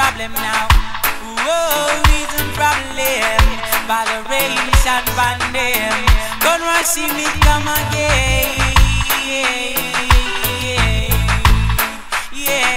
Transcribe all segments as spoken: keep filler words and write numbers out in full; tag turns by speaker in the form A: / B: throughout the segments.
A: problem now. Whoa, reason problem. Botheration from them. Gonna want see me come again. Yeah, yeah,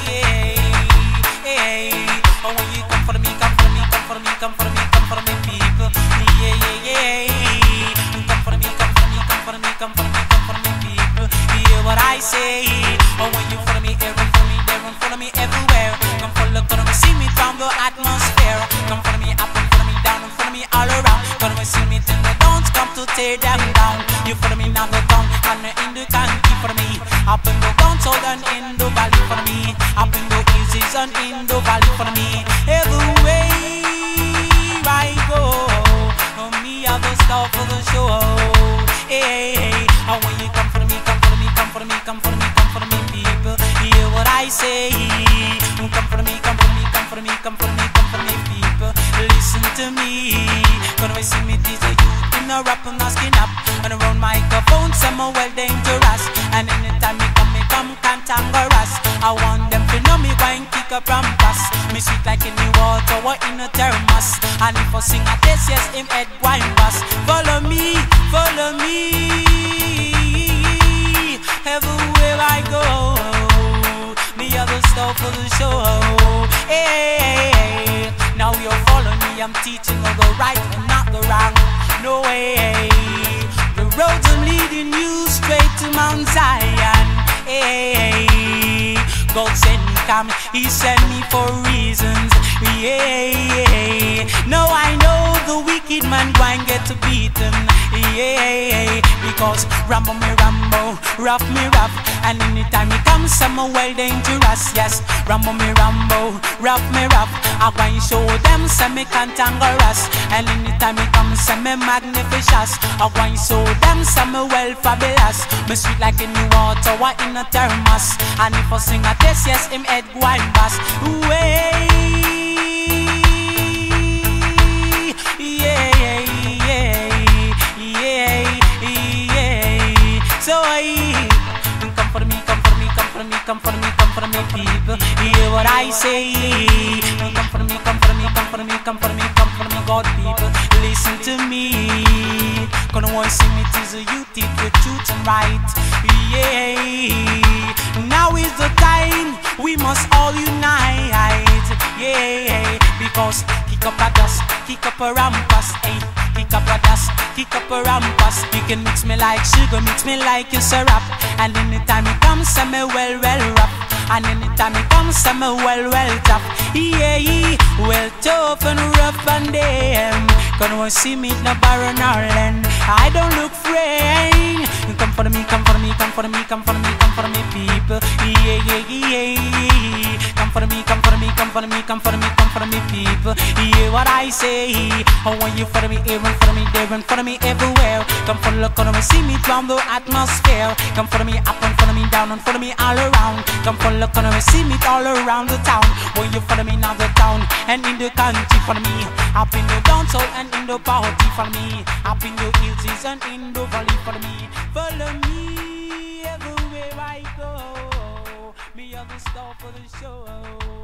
A: yeah. Oh, when you come for me, come for me, come for me, come for me, come for me, people. Yeah, yeah, yeah. Come for me, come for me, come for me, come for me, come for me, people. Hear what I say. Oh, when you follow me, here and follow me, there and follow me everywhere. Come follow, come and see me from the atmosphere. Come follow me up and follow me down and follow me all around. Come and see me till the dawns come to tear them down. You follow me now the town and in the country for me. Up in the down south and in the valley for me. Up in the eases and in the valley for me. Everywhere I go, oh, me have the stuff for the show. Hey, hey, and when you come for me, come for me, come for me, come for me, come for me, people. Hear what I say. Come for me, come for me, come for me, come for me, come for me, people. Listen to me. When I see me, these are youth in a rap and a skin up. And around microphone, some are well dangerous. And anytime me come, me come cantangerous. I want them to know me wine kick up from bus. Me sweet like in the water or in a thermos. And if I sing a test, yes, him head wine bus. Follow me, follow me. Everywhere I go, me have the stuff for the show. Hey, now you follow me, I'm teaching all the right and not the wrong. No way, the roads are leading you straight to Mount Zion. Hey, God sent me, come, He sent me for reasons. Yeah, now I know the wicked man go and get beaten. Yeah, because Rambo me Rambo, rough me rough. And anytime he comes, some well dangerous. Yes, Rambo me Rambo, rough me rough. I go and show them some me cantangerous. And anytime he comes, some me magnificent. I go and show them some well fabulous. Me sweet like in the water or in a thermos. And if I sing a test, yes, him head go and bust. Way, yeah, yeah, yeah, yeah. So I come for me, come for me, come for me, come for me, come for me, people. Hear what I say. Come for me, come for me, come for me, come for me, come for me, God, people. Listen to me. Gonna want to see me tease you, teach the truth and right. Yeah. Now is the time we must all unite. Yeah. Because kick up a dust, kick up a rampus, eh? Kick up a dust, kick up a rampus. You can mix me like sugar, mix me like you syrup. And anytime it comes, I'm a well, well rough. And anytime it comes, I'm a well, well tough. Yeah, yeah, well tough and rough and damn. Gonna want to see me in a barren island. I don't look frail. Come for me, come for me, come for me, come for me, come for me, people. Yeah, yeah, yeah. Come for me, come for me, come for me, come for me, come for me, people. Hear what I say. Oh, when you follow me here and follow me there and follow me everywhere. Come for look on me, see me from the atmosphere. Come follow me up and follow me down and follow me all around. Come for look on me, see me all around the town. When you follow me now the town and in the country, follow me up in the down south and in the party, follow me up in the hills and in the valley, follow me. Follow me everywhere I go. Me have the stuff for the show.